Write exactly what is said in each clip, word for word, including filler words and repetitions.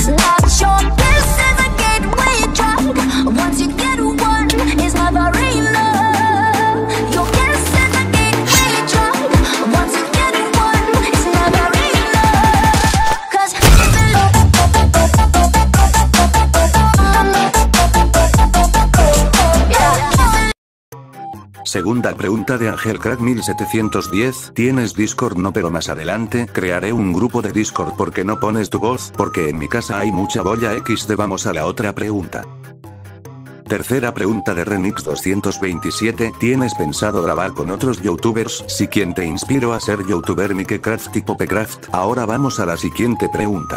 Not sure this is a gateway drug. Once you get one, it's never enough. Your kiss is a gateway drug. Once you get one, it's never enough. Cause Segunda pregunta de Ángel Crack mil setecientos diez. ¿Tienes Discord? No, pero más adelante crearé un grupo de Discord. ¿Por qué no pones tu voz? Porque en mi casa hay mucha boya equis de. Vamos a la otra pregunta. Tercera pregunta de Renix doscientos veintisiete. ¿Tienes pensado grabar con otros youtubers? Si quien te inspiró a ser youtuber Minecraft y Popecraft. Ahora vamos a la siguiente pregunta.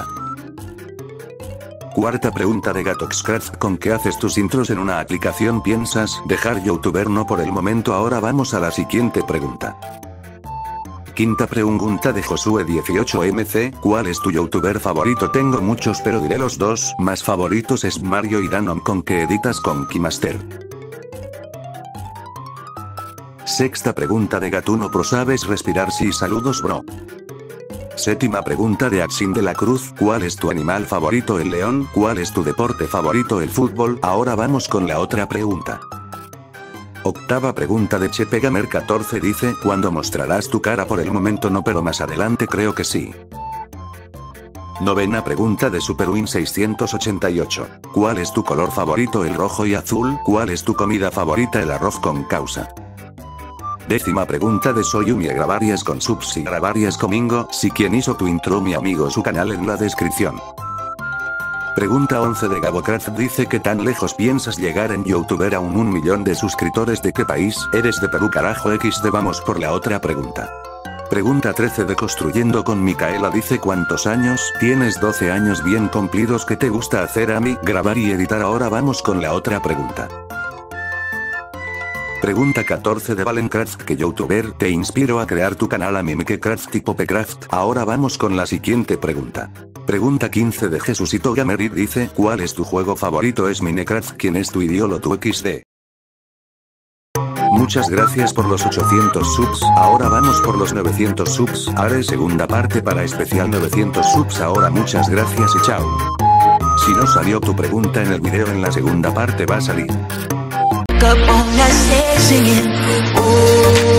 Cuarta pregunta de Gatoxcraft. ¿Con qué haces tus intros en una aplicación? ¿Piensas dejar youtuber? No, por el momento. Ahora vamos a la siguiente pregunta. Quinta pregunta de Josué dieciocho M C. ¿Cuál es tu youtuber favorito? Tengo muchos, pero diré los dos más favoritos es Mario y Danon. ¿Con qué editas? Con KeyMaster. Sexta pregunta de Gatuno Pro. ¿Sabes respirar? Sí, saludos bro. Séptima pregunta de Axin de la Cruz. ¿Cuál es tu animal favorito? El león. ¿Cuál es tu deporte favorito? El fútbol. Ahora vamos con la otra pregunta. Octava pregunta de Chepegamer catorce. Dice: ¿cuándo mostrarás tu cara? Por el momento no, pero más adelante creo que sí. Novena pregunta de Superwin seiscientos ochenta y ocho. ¿Cuál es tu color favorito? El rojo y azul. ¿Cuál es tu comida favorita? El arroz con causa. Décima pregunta de Soyumi. Gravarias con subs y Gravarias comingo. Si quien hizo tu intro, mi amigo, su canal en la descripción. Pregunta once de Gabocraft. Dice: ¿qué tan lejos piensas llegar en youtuber a un, un millón de suscriptores? ¿De qué país? Eres de Perú, carajo. equis de. Vamos por la otra pregunta. Pregunta trece de Construyendo con Micaela. Dice: ¿cuántos años tienes? doce años bien cumplidos. ¿Qué te gusta hacer? A mí, grabar y editar. Ahora vamos con la otra pregunta. Pregunta catorce de Valencraft. ¿Qué youtuber te inspiró a crear tu canal? A mí, Minecraft y Popecraft. Ahora vamos con la siguiente pregunta. Pregunta quince de Jesucito Gamer y dice: ¿cuál es tu juego favorito? Es Minecraft. ¿Quién es tu ídolo? Tu equis de. Muchas gracias por los ochocientos subs. Ahora vamos por los novecientos subs. Haré segunda parte para especial novecientos subs. Ahora muchas gracias y chao. Si no salió tu pregunta en el video, en la segunda parte va a salir. Up on that stage singing, oh.